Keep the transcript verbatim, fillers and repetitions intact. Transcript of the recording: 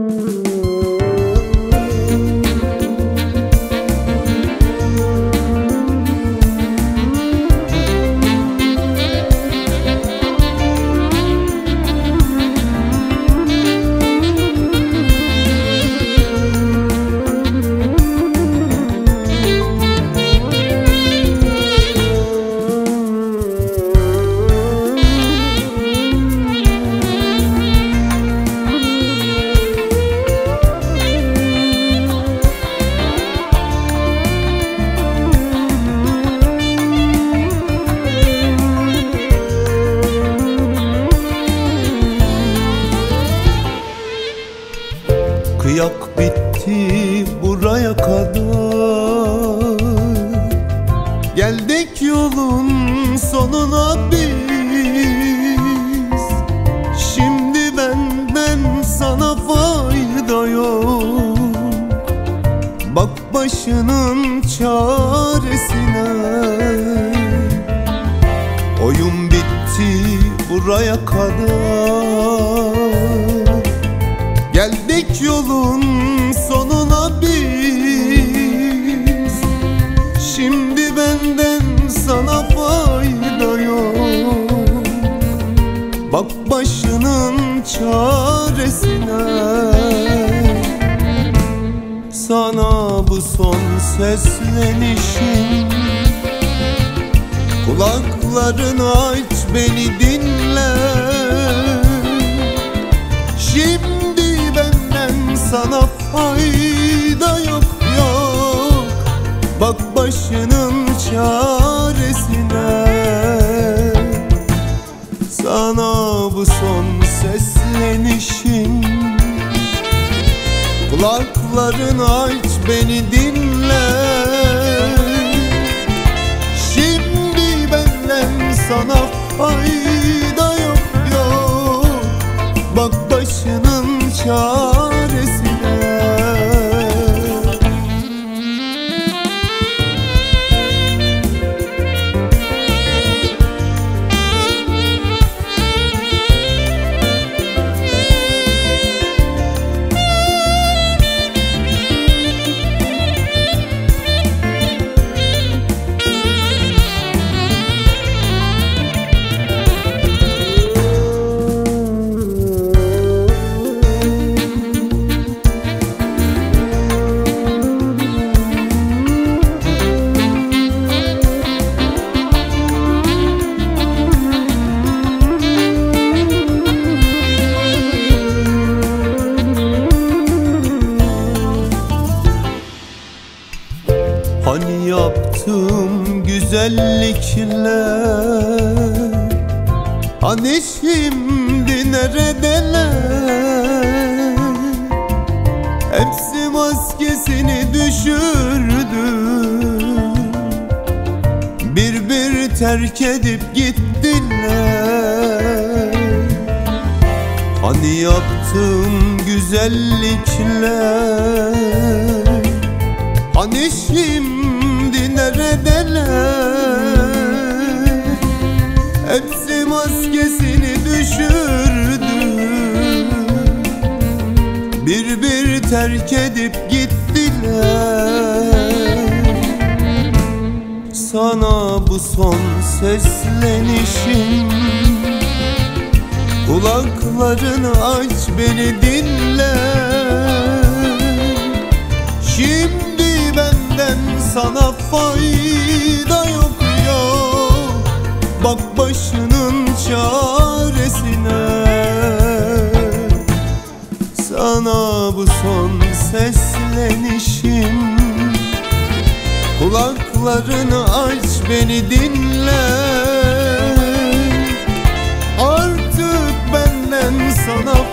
Kıyak bitti buraya kadar, geldik yolun sonuna biz. Şimdi benden sana fayda yok, bak başının çaresine. Oyun bitti buraya kadar, geldik yolun sonuna biz. Şimdi benden sana fayda yok, bak başının çaresine. Sana bu son seslenişim, kulaklarını aç beni dinle. Şimdi benden sana fayda yok yok, bak başının çaresine. Sana bu son seslenişim, kulaklarını aç beni dinle. Şimdi benden sana fayda yok yok, bak başının çaresine. Hani yaptığım güzellikler, hani şimdi neredeler? Hepsi maskesini düşürdü, bir bir terk edip gittiler. Hani yaptığım güzellikler, hani şimdi neredeler? Hepsi maskesini düşürdü, bir bir terk edip gittiler. Sana bu son seslenişim, kulaklarını aç beni dinle. Şimdi benden sana fayda yok yok, bak başının çaresine. Sana bu son seslenişim, kulaklarını aç beni dinle. Artık benden sana